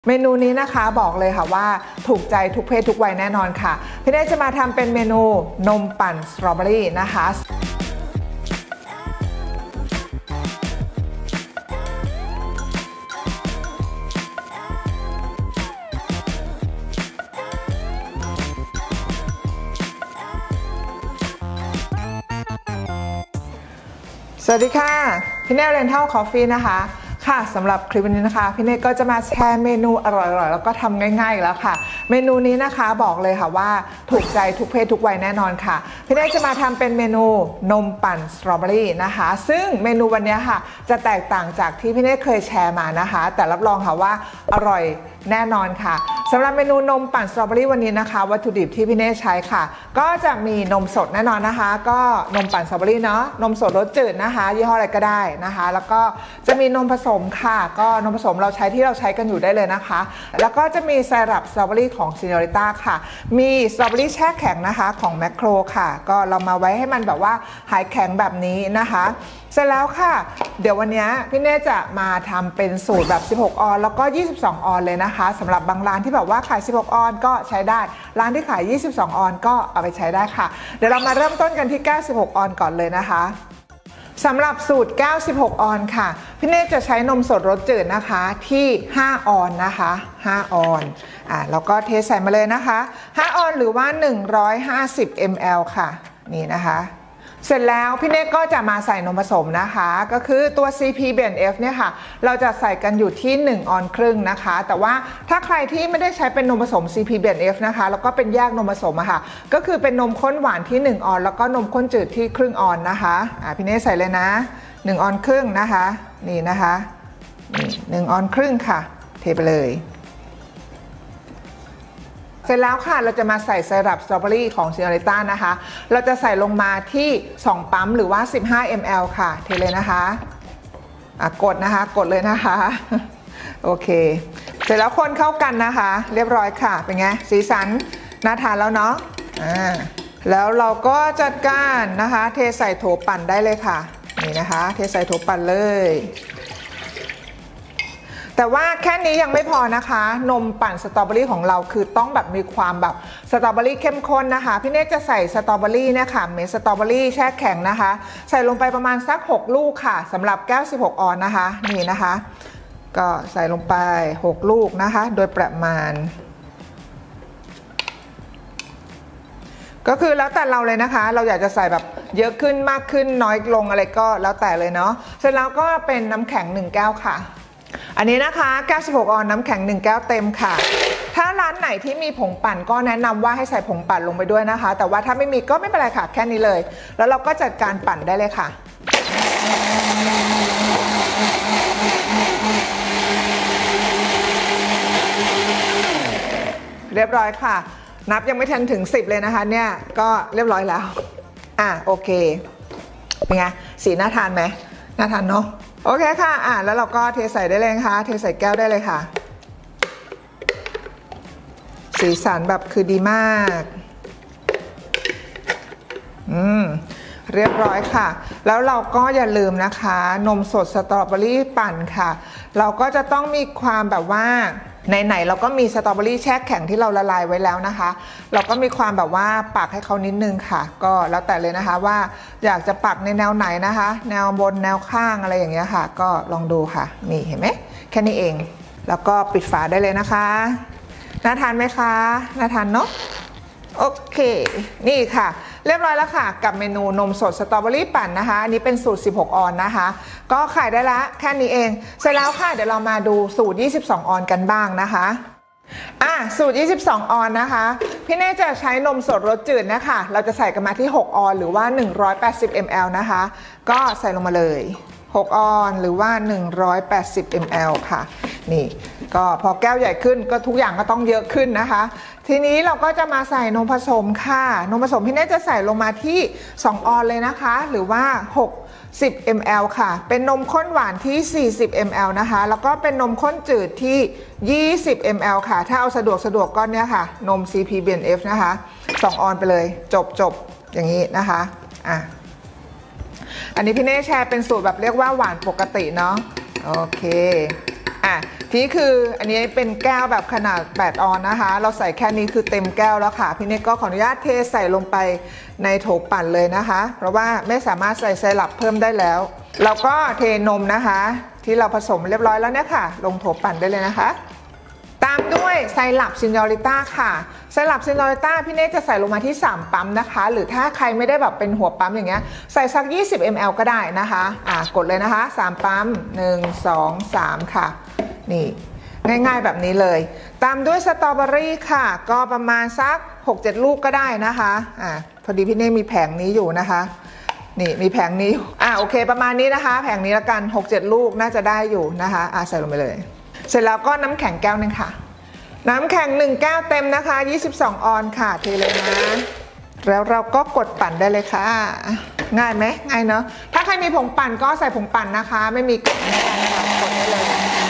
เมนูนี้นะคะบอกเลยค่ะว่าถูกใจทุกเพศทุกวัยแน่นอนค่ะพี่เนยจะมาทำเป็นเมนูนมปั่นสตรอเบอรี่นะคะสวัสดีค่ะพี่เนยเรนทัลคอฟฟี่นะคะค่ะสำหรับคลิปนี้นะคะพี่เนยก็จะมาแชร์เมนูอร่อยๆแล้วก็ทำง่ายๆแล้วค่ะเมนูนี้นะคะบอกเลยค่ะว่าถูกใจทุกเพศทุกวัยแน่นอนค่ะพี่เนยจะมาทำเป็นเมนูนมปั่นสตรอเบอรี่นะคะซึ่งเมนูวันนี้ค่ะจะแตกต่างจากที่พี่เนยเคยแชร์มานะคะแต่รับรองค่ะว่าอร่อยแน่นอนค่ะสำหรับเมนูนมปั่นสตรอเบอรี่วันนี้นะคะวัตถุดิบที่พี่เนยใช้ค่ะก็จะมีนมสดแน่นอนนะคะก็นมปั่นสตรอเบอรี่เนาะนมสดรสจืดนะคะยี่ห้ออะไรก็ได้นะคะแล้วก็จะมีนมผสมค่ะก็นมผสมเราใช้ที่เราใช้กันอยู่ได้เลยนะคะแล้วก็จะมีไซรัปสตรอเบอรี่ของซีโนริต้าค่ะมีสตรอเบอรี่แช่แข็งนะคะของแมคโครค่ะก็เรามาไว้ให้มันแบบว่าหายแข็งแบบนี้นะคะเสร็จแล้วค่ะเดี๋ยววันนี้พี่เน่จะมาทำเป็นสูตรแบบ16ออนแล้วก็22ออนเลยนะคะสำหรับบางร้านที่แบบว่าขาย16ออนก็ใช้ได้ร้านที่ขาย22ออนก็เอาไปใช้ได้ค่ะเดี๋ยวเรามาเริ่มต้นกันที่96ออนก่อนเลยนะคะสำหรับสูตร96ออนค่ะพี่เน่จะใช้นมสดรสจืดนะคะที่5ออนนะคะ5ออนแล้วก็เทใส่มาเลยนะคะ5ออนหรือว่า150 ml ค่ะนี่นะคะเสร็จแล้วพี่เน่ก็จะมาใส่นมผสมนะคะก็คือตัว CP-BNF เนี่ยค่ะเราจะใส่กันอยู่ที่1ออนครึ่งนะคะแต่ว่าถ้าใครที่ไม่ได้ใช้เป็นนมผสม CP-BNF นะคะแล้วก็เป็นแยกนมผสมอะค่ะก็คือเป็นนมข้นหวานที่1ออนแล้วก็นมข้นจืดที่ครึ่งออนนะคะพี่เน่ใส่เลยนะ1ออนครึ่งนะคะนี่นะคะนี่1ออนครึ่งค่ะเทไปเลยเสร็จแล้วค่ะเราจะมาใส่ไซรัปสตรอเบอรี่ของซีโนริต้านะคะเราจะใส่ลงมาที่2ปั๊มหรือว่า15 ml ค่ะเทเลยนะคะกดนะคะกดเลยนะคะโอเคเสร็จแล้วคนเข้ากันนะคะเรียบร้อยค่ะเป็นไงสีสันน่าทานแล้วเนาะแล้วเราก็จัดการนะคะเทใส่โถปั่นได้เลยค่ะนี่นะคะเทใส่โถปั่นเลยแต่ว่าแค่นี้ยังไม่พอนะคะนมปั่นสตรอเบอรี่ของเราคือต้องแบบมีความแบบสตรอเบอรี่เข้มข้นนะคะพี่เนตจะใส่สตรอเบอรี่เนี่ยค่ะเม็ดสตรอเบอรี่แช่แข็งนะคะใส่ลงไปประมาณสัก6ลูกค่ะสำหรับแก้ว16ออนนะคะนี่นะคะก็ใส่ลงไป6ลูกนะคะโดยประมาณก็คือแล้วแต่เราเลยนะคะเราอยากจะใส่แบบเยอะขึ้นมากขึ้นน้อยลงอะไรก็แล้วแต่เลยเนาะเสร็จแล้วก็เป็นน้ำแข็ง1แก้วค่ะอันนี้นะคะ96ออนน้ำแข็ง1แก้วเต็มค่ะถ้าร้านไหนที่มีผงปั่นก็แนะนำว่าให้ใส่ผงปั่นลงไปด้วยนะคะแต่ว่าถ้าไม่มีก็ไม่เป็นไรค่ะแค่นี้เลยแล้วเราก็จัดการปั่นได้เลยค่ะเรียบร้อยค่ะนับยังไม่ทันถึง10เลยนะคะเนี่ยก็เรียบร้อยแล้วโอเคเป็นไงสีน่าทานไหมน่าทานเนาะโอเคค่ะแล้วเราก็เทใส่ได้เลยนะคะเทใส่แก้วได้เลยค่ะสีสันแบบคือดีมากเรียบร้อยค่ะแล้วเราก็อย่าลืมนะคะนมสดสตรอเบอรี่ปั่นค่ะเราก็จะต้องมีความแบบว่าไหนเราก็มีสตรอเบอรี่แช่แข็งที่เราละลายไว้แล้วนะคะเราก็มีความแบบว่าปักให้เขานิดนึงค่ะก็แล้วแต่เลยนะคะว่าอยากจะปักในแนวไหนนะคะแนวบนแนวข้างอะไรอย่างเงี้ยค่ะก็ลองดูค่ะนี่เห็นไหมแค่นี้เองแล้วก็ปิดฝาได้เลยนะคะน่าทานไหมคะน่าทานเนาะโอเคนี่ค่ะเรียบร้อยแล้วค่ะกับเมนูนมสดสตรอเบอรี่ปั่นนะคะอันนี้เป็นสูตร16ออนนะคะก็ขายได้ละแค่นี้เองเสร็จแล้วค่ะเดี๋ยวเรามาดูสูตร22ออนกันบ้างนะคะสูตร22ออนนะคะพี่เน่จะใช้นมสดรสจืดนะคะเราจะใส่กันมาที่6ออนหรือว่า180 ml นะคะก็ใส่ลงมาเลย6ออนหรือว่า180 ml ค่ะนี่ก็พอแก้วใหญ่ขึ้นก็ทุกอย่างก็ต้องเยอะขึ้นนะคะทีนี้เราก็จะมาใส่นมผสมค่ะนมผสมพี่เน่จะใส่ลงมาที่2ออนเลยนะคะหรือว่า60 ml ค่ะเป็นนมข้นหวานที่40 ml นะคะแล้วก็เป็นนมข้นจืดที่20 ml ค่ะถ้าเอาสะดวกก็เนี่ยค่ะนม CP-BNF นะคะ2ออนไปเลยจบอย่างนี้นะคะอันนี้พี่เน่แชร์เป็นสูตรแบบเรียกว่าหวานปกติเนาะโอเคทีนี้คืออันนี้เป็นแก้วแบบขนาด8ออนนะคะเราใส่แค่นี้คือเต็มแก้วแล้วค่ะพี่เนกก็ขออนุญาตเทใส่ลงไปในโถปั่นเลยนะคะเพราะว่าไม่สามารถใส่ไซรัปเพิ่มได้แล้วเราก็เทนมนะคะที่เราผสมเรียบร้อยแล้วเนี่ยค่ะลงโถปั่นได้เลยนะคะตามด้วยไซรัปซินยอริต้าค่ะไซรัปซินยอริต้าพี่เนกจะใส่ลงมาที่3ปั๊มนะคะหรือถ้าใครไม่ได้แบบเป็นหัวปั๊มอย่างเงี้ยใส่สัก20 ml ก็ได้นะคะกดเลยนะคะ3ปั๊ม1 2 3ค่ะนี่ง่ายๆแบบนี้เลยตามด้วยสตรอเบอรี่ค่ะก็ประมาณสัก 6-7 ลูกก็ได้นะคะพอดีพี่เนกมีแผงนี้อยู่นะคะนี่มีแผงนี้โอเคประมาณนี้นะคะแผงนี้ละกัน 6-7 ลูกน่าจะได้อยู่นะคะใส่ลงไปเลยเสร็จแล้วก็น้ำแข็งแก้วนึงค่ะน้ำแข็ง1แก้วเต็มนะคะ22ออนค่ะเทเลยนะแล้วเราก็กดปั่นได้เลยค่ะง่ายไหมง่ายเนาะถ้าใครมีผงปั่นก็ใส่ผงปั่นนะคะไม่มีก็ไม่ได้นะคะกดได้เลย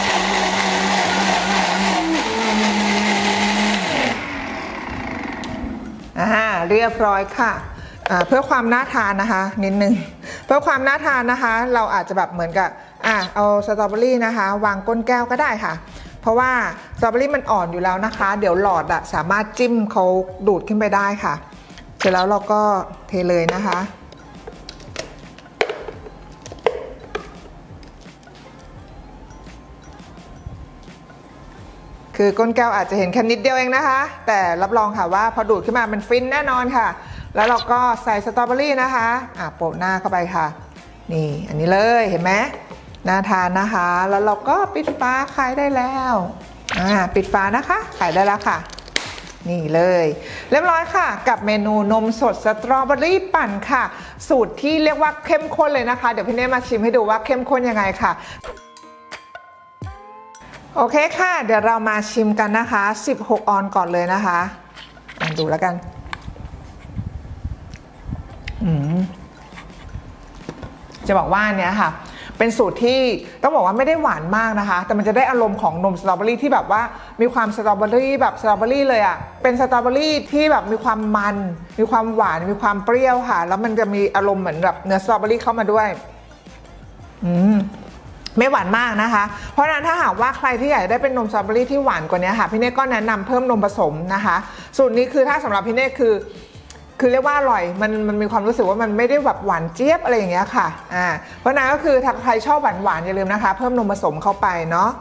เรียบร้อยค่ะเพื่อความน่าทานนะคะนิดนึงเพื่อความน่าทานนะคะเราอาจจะแบบเหมือนกับเอาสตรอเบอรี่นะคะวางก้นแก้วก็ได้ค่ะเพราะว่าสตรอเบอรี่มันอ่อนอยู่แล้วนะคะเดี๋ยวหลอดสามารถจิ้มเขาดูดขึ้นไปได้ค่ะเสร็จแล้วเราก็เทเลยนะคะคือก้นแก้วอาจจะเห็นแค่นิดเดียวเองนะคะแต่รับรองค่ะว่าพอดูดขึ้นมามันฟินแน่นอนค่ะแล้วเราก็ใส่สตรอเบอรี่นะคะโปะหน้าเข้าไปค่ะนี่อันนี้เลยเห็นไหมน่าทานนะคะแล้วเราก็ปิดฝาขายได้แล้วปิดฝานะคะขายได้แล้วค่ะนี่เลยเรียบร้อยค่ะกับเมนูนมสดสตรอเบอรี่ปั่นค่ะสูตรที่เรียกว่าเข้มข้นเลยนะคะเดี๋ยวพี่เนมาชิมให้ดูว่าเข้มข้นยังไงค่ะโอเคค่ะเดี๋ยวเรามาชิมกันนะคะ16ออนก่อนเลยนะคะดูแล้วกันจะบอกว่าเนี้ยค่ะเป็นสูตรที่ต้องบอกว่าไม่ได้หวานมากนะคะแต่มันจะได้อารมณ์ของนมสตรอเบอรี่ที่แบบว่ามีความสตรอเบอรี่แบบสตรอเบอรี่เลยเป็นสตรอเบอรี่ที่แบบมีความมันมีความหวานมีความเปรี้ยวค่ะแล้วมันจะมีอารมณ์เหมือนแบบเนื้อสตรอเบอรี่เข้ามาด้วยไม่หวานมากนะคะเพราะฉะนั้นถ้าหากว่าใครที่อยากได้เป็นนมสตรอเบอรี่ที่หวานกว่านี้ค่ะพี่เนกก็แนะนำเพิ่มนมผสมนะคะสูตรนี้คือถ้าสำหรับพี่เนกคือเรียกว่าอร่อยมันมีความรู้สึกว่ามันไม่ได้แบบหวานเจี๊ยบอะไรอย่างเงี้ยค่ะเพราะนั้นก็คือถ้าใครชอบหวานอย่าลืมนะคะเพิ่มนมผสมเข้าไปเนาะ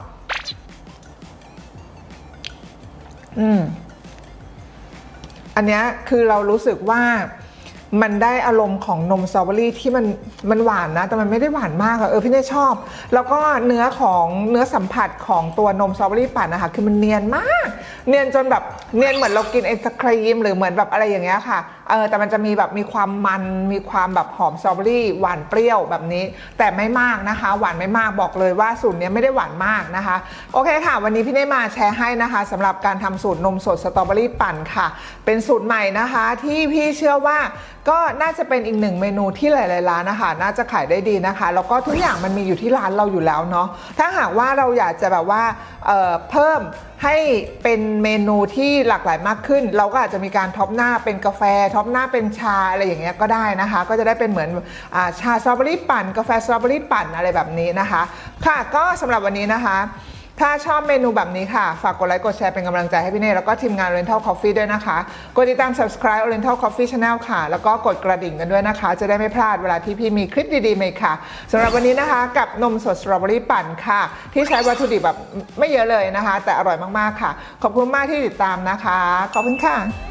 อันนี้คือเรารู้สึกว่ามันได้อารมณ์ของนมสตรอเบอรี่ที่มันหวานนะแต่มันไม่ได้หวานมากพี่เน่ชอบแล้วก็เนื้อสัมผัสของตัวนมสตรอเบอรี่ปั่นนะคะคือมันเนียนมากเนียนจนแบบเนียนเหมือนเรากินไอศครีมหรือเหมือนแบบอะไรอย่างเงี้ยค่ะแต่มันจะมีแบบมีความมันมีความแบบหอมสตรอเบอรี่หวานเปรี้ยวแบบนี้แต่ไม่มากนะคะหวานไม่มากบอกเลยว่าสูตรนี้ไม่ได้หวานมากนะคะโอเคค่ะวันนี้พี่เน่มาแชร์ให้นะคะสำหรับการทำสูตรนมสดสตรอเบอรี่ปั่นค่ะเป็นสูตรใหม่นะคะที่พี่เชื่อว่าก็น่าจะเป็นอีกหนึ่งเมนูที่หลายๆร้านนะคะน่าจะขายได้ดีนะคะแล้วก็ทุกอย่างมันมีอยู่ที่ร้านเราอยู่แล้วเนาะถ้าหากว่าเราอยากจะแบบว่าเพิ่มให้เป็นเมนูที่หลากหลายมากขึ้นเราก็อาจจะมีการท็อปหน้าเป็นกาแฟท็อปหน้าเป็นชาอะไรอย่างเงี้ยก็ได้นะคะก็จะได้เป็นเหมือนชาสตรอเบอรี่ปั่นกาแฟสตรอเบอรี่ปั่นอะไรแบบนี้นะคะค่ะก็สำหรับวันนี้นะคะถ้าชอบเมนูแบบนี้ค่ะฝากกดไลค์กดแชร์เป็นกำลังใจให้พี่เน่แล้วก็ทีมงาน Oriental Coffee ด้วยนะคะกดติดตาม subscribe Oriental Coffee Channel ค่ะแล้วก็กดกระดิ่งกันด้วยนะคะจะได้ไม่พลาดเวลาที่พี่มีคลิปดีๆใหม่ค่ะสำหรับวันนี้นะคะกับนมสดสตรอเบอรี่ปั่นค่ะที่ใช้วัตถุดิบแบบไม่เยอะเลยนะคะแต่อร่อยมากๆค่ะขอบคุณมากที่ติดตามนะคะขอบคุณค่ะ